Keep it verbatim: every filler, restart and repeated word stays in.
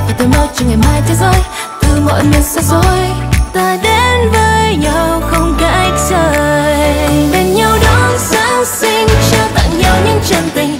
và tôi mơ cho ngày mai thế giới từ mọi miền xa xôi ta đến với nhau không cách rời, bên nhau đón Giáng sinh trao tặng nhau những chân tình.